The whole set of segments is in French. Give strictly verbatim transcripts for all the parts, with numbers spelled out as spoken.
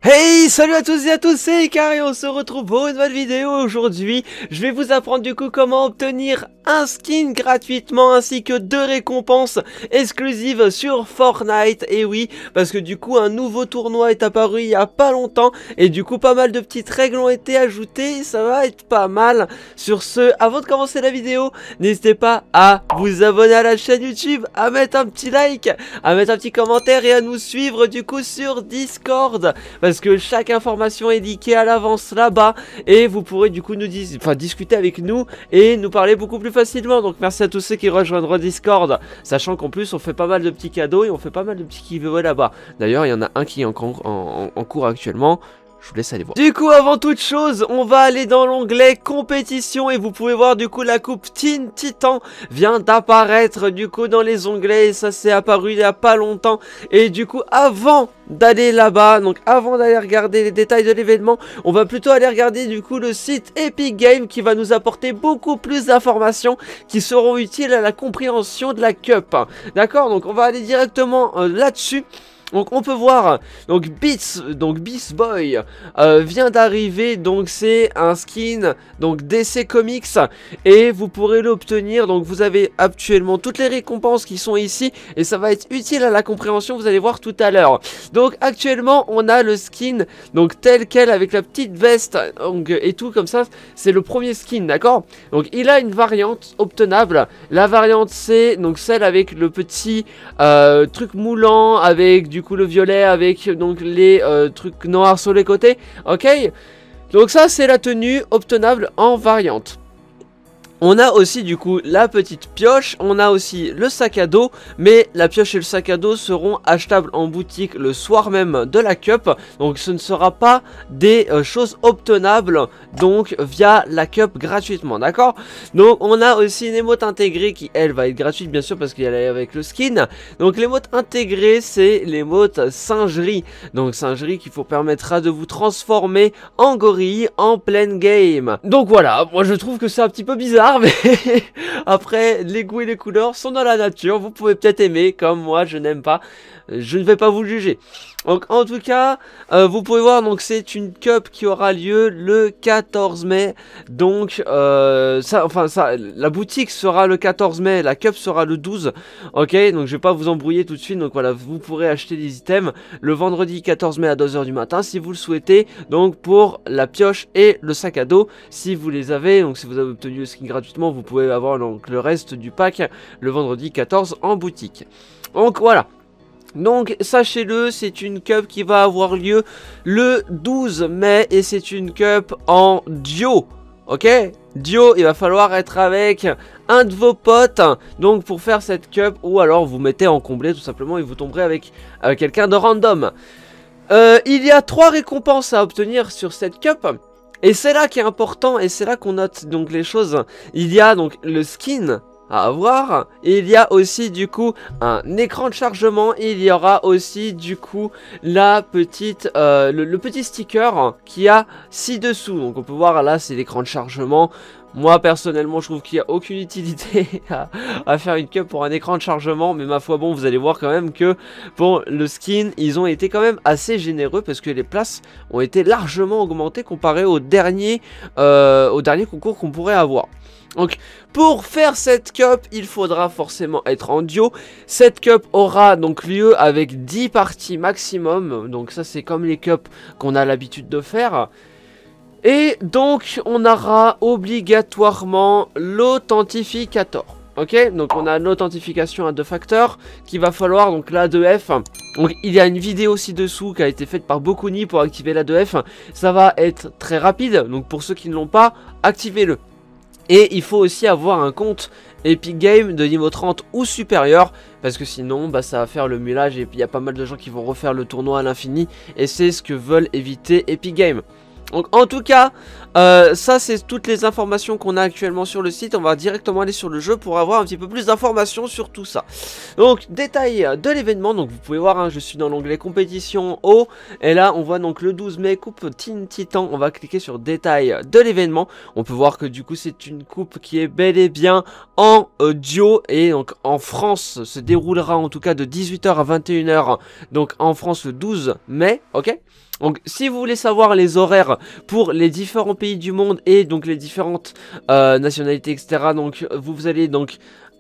Hey, salut à tous et à tous, c'est Icar et on se retrouve pour une nouvelle vidéo. Aujourd'hui, je vais vous apprendre du coup comment obtenir un skin gratuitement ainsi que deux récompenses exclusives sur Fortnite. Et oui, parce que du coup un nouveau tournoi est apparu il y a pas longtemps et du coup pas mal de petites règles ont été ajoutées, ça va être pas mal. Sur ce, avant de commencer la vidéo, n'hésitez pas à vous abonner à la chaîne YouTube, à mettre un petit like, à mettre un petit commentaire et à nous suivre du coup sur Discord. Parce que chaque information est leakée à l'avance là-bas et vous pourrez du coup nous dis enfin, discuter avec nous et nous parler beaucoup plus facilement. Donc merci à tous ceux qui rejoindront Discord, sachant qu'en plus on fait pas mal de petits cadeaux et on fait pas mal de petits giveaways là-bas. D'ailleurs il y en a un qui est en, en, en, en cours actuellement. Je vous laisse aller voir. Du coup, avant toute chose, on va aller dans l'onglet compétition et vous pouvez voir du coup la coupe Teen Titan vient d'apparaître du coup dans les onglets et ça s'est apparu il y a pas longtemps. Et du coup, avant d'aller là-bas, donc avant d'aller regarder les détails de l'événement, on va plutôt aller regarder du coup le site Epic Games qui va nous apporter beaucoup plus d'informations qui seront utiles à la compréhension de la cup. D'accord, donc on va aller directement euh, là-dessus. Donc on peut voir, donc Beats, donc Beast Boy euh, vient d'arriver, donc c'est un skin donc D C Comics et vous pourrez l'obtenir. Donc vous avez actuellement toutes les récompenses qui sont ici et ça va être utile à la compréhension, vous allez voir tout à l'heure. Donc actuellement on a le skin donc tel quel avec la petite veste donc, et tout comme ça, c'est le premier skin, d'accord. Donc il a une variante obtenable, la variante c'est donc celle avec le petit euh, truc moulant avec du Du coup le violet avec donc les euh, trucs noirs sur les côtés. Ok, donc ça c'est la tenue obtenable en variante. On a aussi du coup la petite pioche, on a aussi le sac à dos, mais la pioche et le sac à dos seront achetables en boutique le soir même de la cup, donc ce ne sera pas des euh, choses obtenables donc via la cup gratuitement, d'accord. Donc on a aussi une émote intégrée qui elle va être gratuite bien sûr parce qu'elle est avec le skin. Donc l'émote intégrée c'est l'émote singerie, donc singerie qui vous permettra de vous transformer en gorille en pleine game. Donc voilà, moi je trouve que c'est un petit peu bizarre, mais après les goûts et les couleurs sont dans la nature, vous pouvez peut-être aimer comme moi je n'aime pas, je ne vais pas vous juger. Donc en tout cas euh, vous pouvez voir, donc c'est une cup qui aura lieu le quatorze mai, donc euh, ça enfin ça la boutique sera le quatorze mai, la cup sera le douze. Ok, donc je vais pas vous embrouiller tout de suite, donc voilà, vous pourrez acheter des items le vendredi quatorze mai à deux heures du matin si vous le souhaitez, donc pour la pioche et le sac à dos si vous les avez. Donc si vous avez obtenu le skin gratuitement, vous pouvez avoir donc le reste du pack le vendredi quatorze en boutique. Donc voilà. Donc sachez-le, c'est une cup qui va avoir lieu le douze mai et c'est une cup en duo. Ok, duo, il va falloir être avec un de vos potes donc pour faire cette cup, ou alors vous mettez en comblé tout simplement et vous tomberez avec, avec quelqu'un de random. Euh, il y a trois récompenses à obtenir sur cette cup. Et c'est là qui est important et c'est là qu'on note donc les choses. Il y a donc le skin à avoir, et il y a aussi du coup un écran de chargement, et il y aura aussi du coup la petite euh, le, le petit sticker qui a ci-dessous. Donc on peut voir là c'est l'écran de chargement. Moi personnellement je trouve qu'il n'y a aucune utilité à, à faire une cup pour un écran de chargement, mais ma foi bon, vous allez voir quand même que pour le skin ils ont été quand même assez généreux parce que les places ont été largement augmentées comparé au dernier, euh, au dernier concours qu'on pourrait avoir. Donc pour faire cette cup il faudra forcément être en duo. Cette cup aura donc lieu avec dix parties maximum, donc ça c'est comme les cups qu'on a l'habitude de faire. Et donc on aura obligatoirement l'authentificator. Ok, donc on a l'authentification à deux facteurs qu'il va falloir, donc l'A deux F. Donc il y a une vidéo ci-dessous qui a été faite par Bokuni pour activer l'A deux F. Ça va être très rapide, donc pour ceux qui ne l'ont pas, activez-le. Et il faut aussi avoir un compte Epic Games de niveau trente ou supérieur, parce que sinon bah, ça va faire le mulage et puis il y a pas mal de gens qui vont refaire le tournoi à l'infini. Et c'est ce que veulent éviter Epic Games. Donc en tout cas, euh, ça c'est toutes les informations qu'on a actuellement sur le site. On va directement aller sur le jeu pour avoir un petit peu plus d'informations sur tout ça. Donc détail de l'événement, donc vous pouvez voir, hein, je suis dans l'onglet compétition haut. Et là on voit donc le douze mai, coupe Teen Titan. On va cliquer sur détail de l'événement. On peut voir que du coup c'est une coupe qui est bel et bien en euh, duo. Et donc en France se déroulera en tout cas de dix-huit heures à vingt et une heures. Donc en France le douze mai, ok. Donc si vous voulez savoir les horaires pour les différents pays du monde et donc les différentes euh, nationalités, et cetera. Donc vous, vous allez donc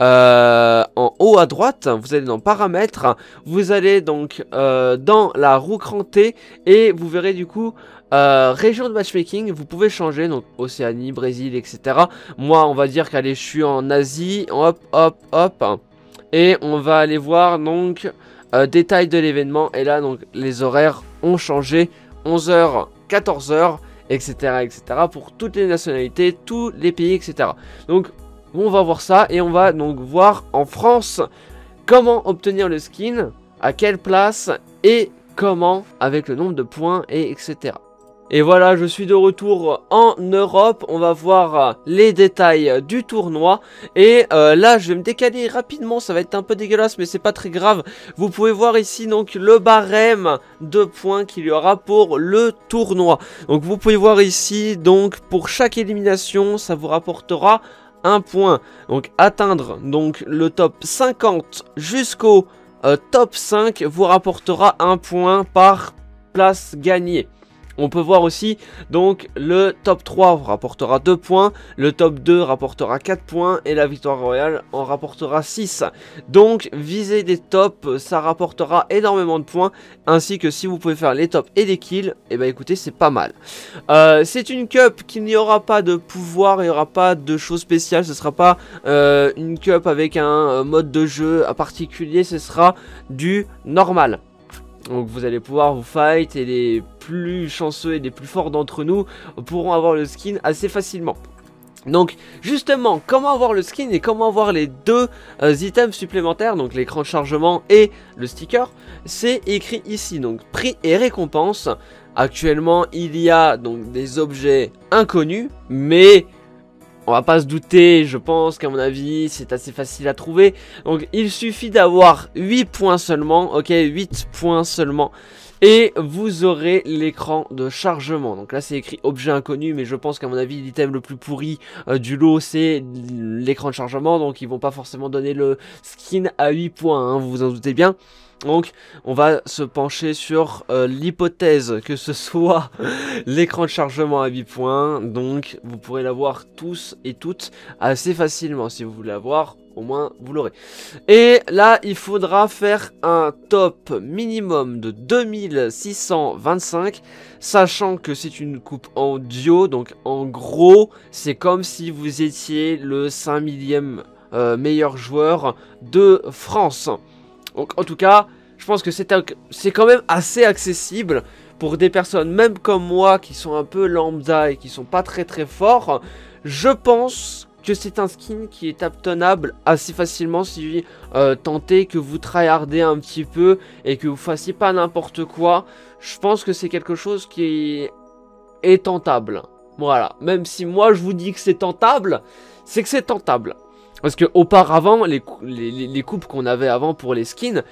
euh, en haut à droite, vous allez dans paramètres, vous allez donc euh, dans la roue crantée et vous verrez du coup euh, région de matchmaking. Vous pouvez changer, donc Océanie, Brésil, et cetera. Moi on va dire qu'allez, je suis en Asie, hop hop hop, et on va aller voir donc euh, détail de l'événement, et là donc les horaires ont changé, onze heures, quatorze heures, et cetera, et cetera pour toutes les nationalités, tous les pays, et cetera. Donc on va voir ça et on va donc voir en France comment obtenir le skin, à quelle place et comment avec le nombre de points et etc. Et voilà, je suis de retour en Europe, on va voir les détails du tournoi. Et euh, là, je vais me décaler rapidement, ça va être un peu dégueulasse, mais c'est pas très grave. Vous pouvez voir ici donc le barème de points qu'il y aura pour le tournoi. Donc vous pouvez voir ici, donc pour chaque élimination, ça vous rapportera un point. Donc atteindre donc le top cinquante jusqu'au euh, top cinq vous rapportera un point par place gagnée. On peut voir aussi, donc, le top trois rapportera deux points, le top deux rapportera quatre points, et la victoire royale en rapportera six. Donc, viser des tops, ça rapportera énormément de points, ainsi que si vous pouvez faire les tops et les kills, et bah écoutez, c'est pas mal. Euh, c'est une cup qui n'y aura pas de pouvoir, il n'y aura pas de choses spéciales, ce sera pas euh, une cup avec un euh, mode de jeu particulier, ce sera du normal. Donc vous allez pouvoir vous fight et les plus chanceux et les plus forts d'entre nous pourront avoir le skin assez facilement. Donc justement, comment avoir le skin et comment avoir les deux euh, items supplémentaires, donc l'écran de chargement et le sticker, c'est écrit ici. Donc prix et récompense. Actuellement il y a donc des objets inconnus, mais on va pas se douter, je pense qu'à mon avis c'est assez facile à trouver. Donc il suffit d'avoir huit points seulement, ok, huit points seulement. Et vous aurez l'écran de chargement. Donc là c'est écrit objet inconnu, mais je pense qu'à mon avis l'item le plus pourri euh, du lot c'est l'écran de chargement. Donc ils vont pas forcément donner le skin à huit points, hein, vous vous en doutez bien. Donc on va se pencher sur euh, l'hypothèse que ce soit l'écran de chargement à huit points. Donc vous pourrez l'avoir tous et toutes assez facilement. Si vous voulez l'avoir, au moins vous l'aurez. Et là il faudra faire un top minimum de deux mille six cent vingt-cinq, sachant que c'est une coupe en duo. Donc en gros c'est comme si vous étiez le cinq millième euh, meilleur joueur de France. Donc en tout cas, je pense que c'est quand même assez accessible pour des personnes même comme moi qui sont un peu lambda et qui sont pas très très forts. Je pense que c'est un skin qui est obtenable assez facilement si euh, tentez que vous tryhardez un petit peu et que vous fassiez pas n'importe quoi. Je pense que c'est quelque chose qui est tentable. Voilà, même si moi je vous dis que c'est tentable, c'est que c'est tentable. Parce que auparavant, les, les, les coupes qu'on avait avant pour les skins,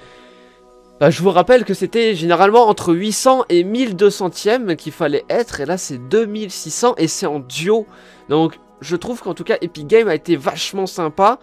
bah, je vous rappelle que c'était généralement entre huit cents et mille deux centièmes qu'il fallait être. Et là, c'est deux mille six cents et c'est en duo. Donc, je trouve qu'en tout cas, Epic Games a été vachement sympa.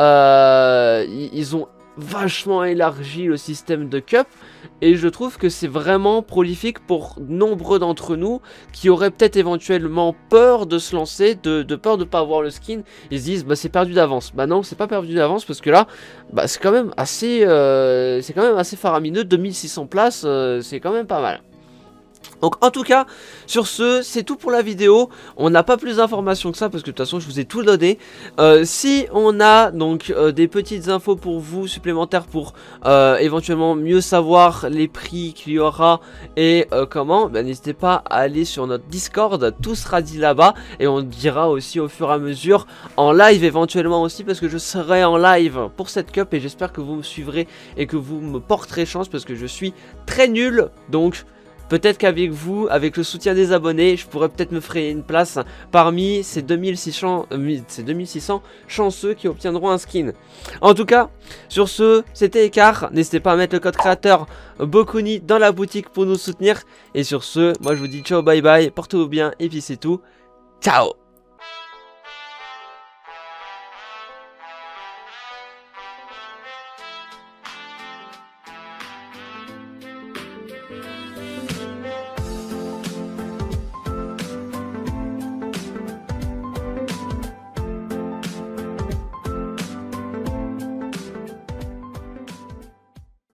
Euh, ils ont vachement élargi le système de cup. Et je trouve que c'est vraiment prolifique pour nombreux d'entre nous qui auraient peut-être éventuellement peur de se lancer, de, de peur de ne pas avoir le skin. Ils se disent bah c'est perdu d'avance. Bah non, c'est pas perdu d'avance parce que là, bah c'est quand même assez, euh, c'est quand même assez faramineux. deux mille six cents places, euh, c'est quand même pas mal. Donc en tout cas, sur ce, c'est tout pour la vidéo. On n'a pas plus d'informations que ça parce que de toute façon je vous ai tout donné. euh, Si on a donc euh, des petites infos pour vous supplémentaires pour euh, éventuellement mieux savoir les prix qu'il y aura et euh, comment, ben, n'hésitez pas à aller sur notre Discord, tout sera dit là-bas. Et on dira aussi au fur et à mesure en live éventuellement aussi, parce que je serai en live pour cette cup. Et j'espère que vous me suivrez et que vous me porterez chance parce que je suis très nul. Donc peut-être qu'avec vous, avec le soutien des abonnés, je pourrais peut-être me frayer une place parmi ces deux mille six cents, euh, ces deux mille six cents chanceux qui obtiendront un skin. En tout cas, sur ce, c'était Ecart. N'hésitez pas à mettre le code créateur Bokuni dans la boutique pour nous soutenir. Et sur ce, moi je vous dis ciao, bye bye, portez-vous bien et puis c'est tout. Ciao!